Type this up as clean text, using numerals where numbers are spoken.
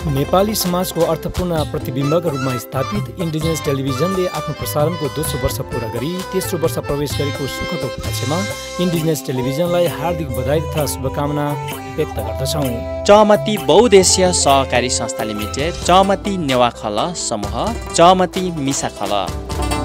नेपाली समाजको अर्थपूर्ण प्रतिबिम्बका रूपमा स्थापित इन्डिजिनस टेलिभिजनले आफ्नो प्रसारणको दोस्रो वर्ष पूरा गरी तेस्रो वर्ष प्रवेश गरेको सुखद उपलक्ष्यमा इन्डिजिनस टेलिभिजनलाई हार्दिक बधाई तथा शुभकामना व्यक्त गर्दछौँ। चौमती बहुउद्देश्य सहकारी संस्था लिमिटेड, चौमती नेवाखल समूह, चौमती मिसाखल।